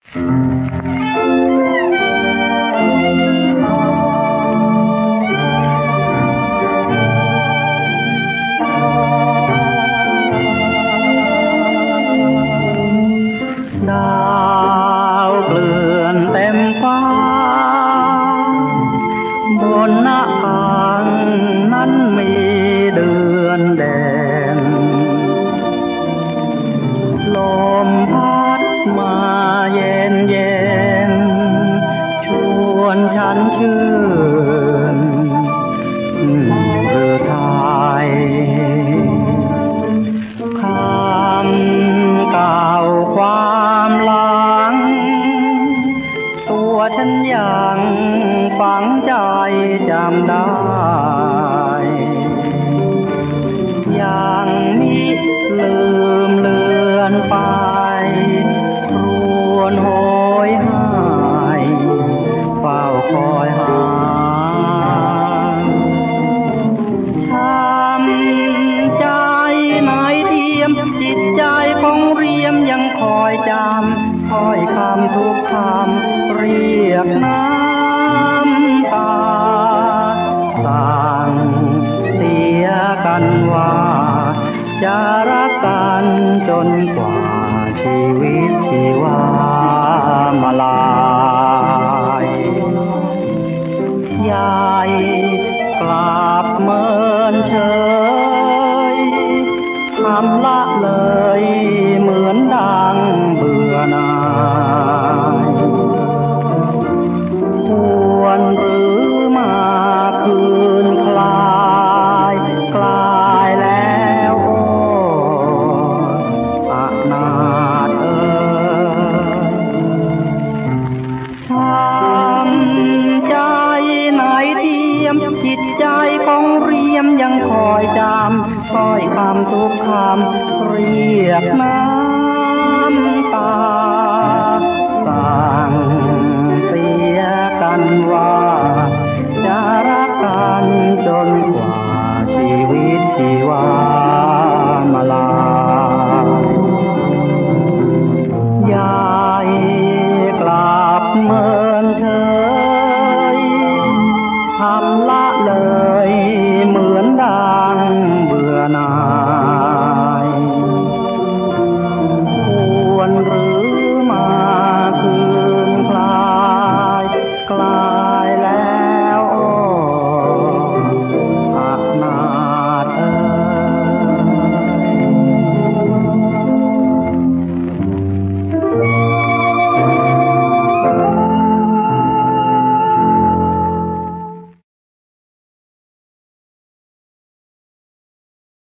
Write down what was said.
ดาวเกลื่อนเต็มฟ้าบนหน้าผานั้นมีเดือนแดงลมพัดมาเย็นเย็นชวนฉันชื่นหรือไทยคำเก่าความหลังตัวฉันยังฝังใจจำได้ยังมิลืมเลือนไปครวญโหยหายเฝ้าคอยหาช้ำใจไหมเทียมจิตใจของเรียมยังคอยจำถ้อยคำทุกคำเรียกน้